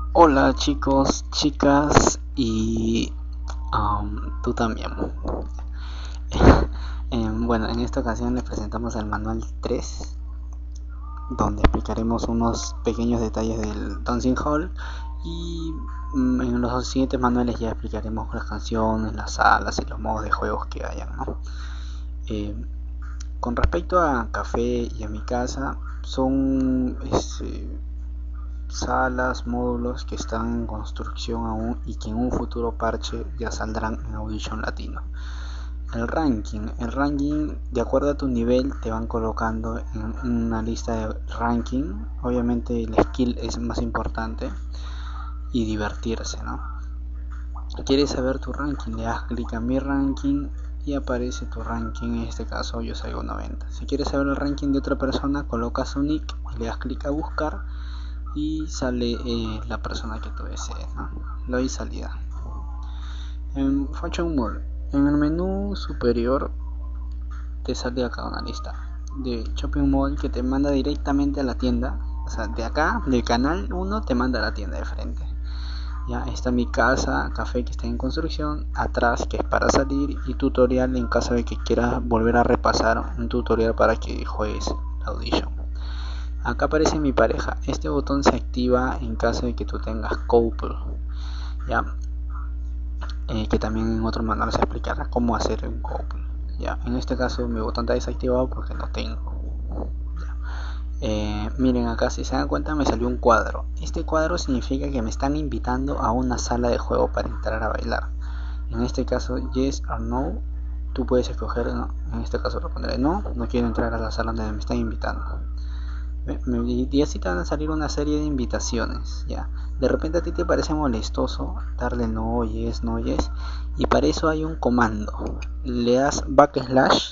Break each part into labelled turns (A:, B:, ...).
A: Hola chicos, chicas y tú también. Bueno, en esta ocasión les presentamos el manual 3, donde explicaremos unos pequeños detalles del Dancing Hall y en los siguientes manuales ya explicaremos las canciones, las salas y los modos de juegos que hayan, ¿no? Eh, con respecto a Café y a mi casa, son salas, módulos que están en construcción aún y que en un futuro parche ya saldrán en Audition Latino. El ranking de acuerdo a tu nivel te van colocando en una lista de ranking. Obviamente el skill es más importante y divertirse, ¿no? ¿Quieres saber tu ranking? Le das clic a mi ranking y aparece tu ranking. En este caso yo salgo 90. Si quieres saber el ranking de otra persona, colocas un nick y le das clic a buscar y sale la persona que tú desees, ¿no? Le doy salida. En Fashion Mall, en el menú superior te sale acá una lista de Shopping Mall que te manda directamente a la tienda. O sea, de acá, del canal 1 te manda a la tienda de frente. Ya está mi casa, café que está en construcción, atrás que es para salir y tutorial en caso de que quieras volver a repasar un tutorial para que juegues la audition. Acá aparece mi pareja. Este botón se activa en caso de que tú tengas couple, ya, que también en otro manual se explicará cómo hacer un couple. Ya, en este caso mi botón está desactivado porque no tengo. Miren acá, si se dan cuenta me salió un cuadro. Este cuadro significa que me están invitando a una sala de juego para entrar a bailar. En este caso, yes or no. Tú puedes escoger, no, en este caso lo pondré no, no quiero entrar a la sala donde me están invitando. Y así te van a salir una serie de invitaciones, ya. De repente a ti te parece molestoso darle no, yes, no, yes, y para eso hay un comando. Le das backslash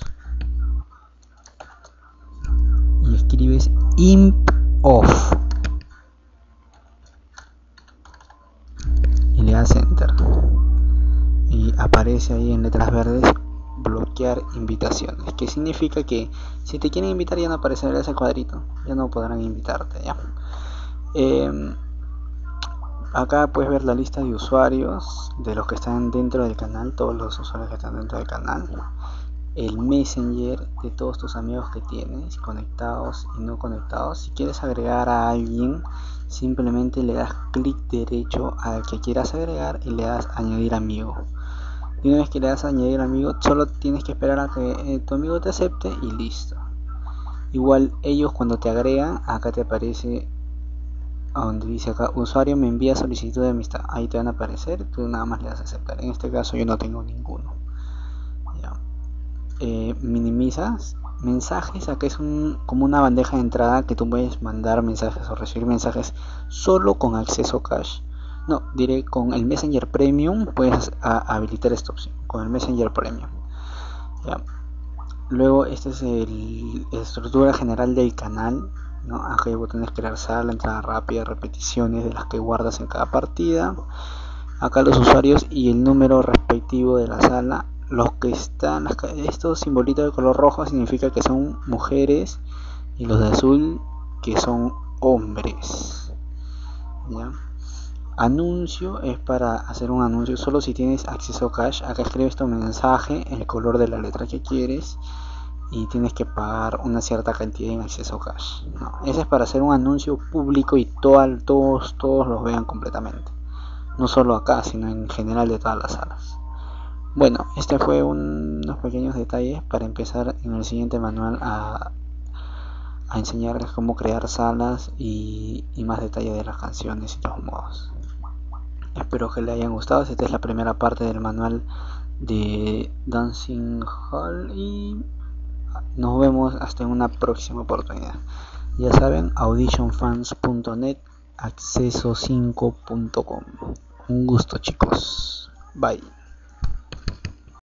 A: y escribes imp off y le das enter y aparece ahí en letras verdes bloquear invitaciones, que significa que si te quieren invitar ya no aparecerá ese cuadrito, ya no podrán invitarte, ya. Acá puedes ver la lista de usuarios de los que están dentro del canal, todos los usuarios que están dentro del canal, el messenger de todos tus amigos que tienes, conectados y no conectados. Si quieres agregar a alguien, simplemente le das clic derecho al que quieras agregar y le das añadir amigo. Y una vez que le das añadir amigo, solo tienes que esperar a que tu amigo te acepte y listo. Igual ellos cuando te agregan, acá te aparece a donde dice acá usuario me envía solicitud de amistad, ahí te van a aparecer, tú nada más le das a aceptar. En este caso yo no tengo ninguno, ya. Minimizas mensajes. Acá es como una bandeja de entrada que tú puedes mandar mensajes o recibir mensajes solo con acceso cash. No, diré con el Messenger Premium puedes habilitar esta opción, con el Messenger Premium, ya. Luego esta es la estructura general del canal, ¿no? Acá hay botones crear sala, entrada rápida, repeticiones de las que guardas en cada partida. Acá los usuarios y el número respectivo de la sala. Los que están, estos simbolitos de color rojo significa que son mujeres y los de azul que son hombres, ¿ya? Anuncio es para hacer un anuncio solo si tienes acceso cash. Acá escribes tu mensaje, el color de la letra que quieres y tienes que pagar una cierta cantidad en acceso cash, ¿no? Ese es para hacer un anuncio público y todos los vean completamente, no solo acá sino en general de todas las salas. Bueno, este fue unos pequeños detalles para empezar en el siguiente manual a enseñarles cómo crear salas y más detalles de las canciones y los modos. Espero que les hayan gustado. Esta es la primera parte del manual de Dancing Hall y nos vemos hasta en una próxima oportunidad. Ya saben, auditionfans.net, acceso5.com. Un gusto chicos. Bye.